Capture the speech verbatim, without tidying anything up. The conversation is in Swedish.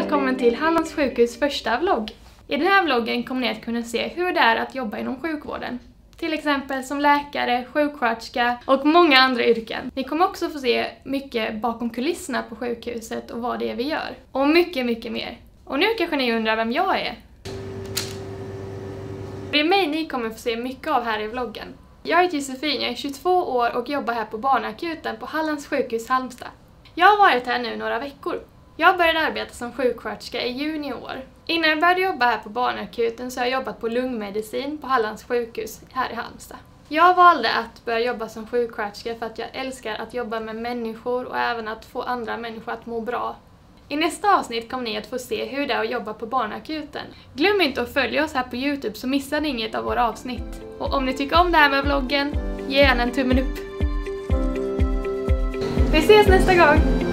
välkommen till Hallands sjukhus första vlogg. I den här vloggen kommer ni att kunna se hur det är att jobba inom sjukvården. Till exempel som läkare, sjuksköterska och många andra yrken. Ni kommer också få se mycket bakom kulisserna på sjukhuset och vad det är vi gör. Och mycket, mycket mer. Och nu kanske ni undrar vem jag är. Det är mig ni kommer få se mycket av här i vloggen. Jag heter Josefin, jag är tjugotvå år och jobbar här på barnakuten på Hallands sjukhus Halmstad. Jag har varit här nu några veckor. Jag började arbeta som sjuksköterska i juni i år. Innan jag började jobba här på barnakuten så har jag jobbat på lungmedicin på Hallands sjukhus här i Halmstad. Jag valde att börja jobba som sjuksköterska för att jag älskar att jobba med människor och även att få andra människor att må bra. I nästa avsnitt kommer ni att få se hur det är att jobba på barnakuten. Glöm inte att följa oss här på YouTube så missar ni inget av våra avsnitt. Och om ni tycker om det här med vloggen, ge gärna en tummen upp. Vi ses nästa gång!